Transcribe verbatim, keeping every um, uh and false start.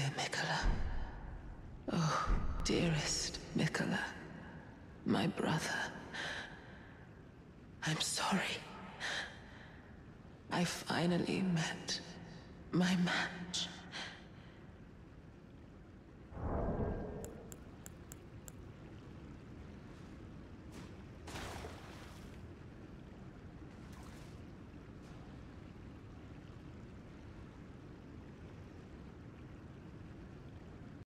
dear Mikola. Oh, dearest Mikola. My brother. I'm sorry. I finally met my match.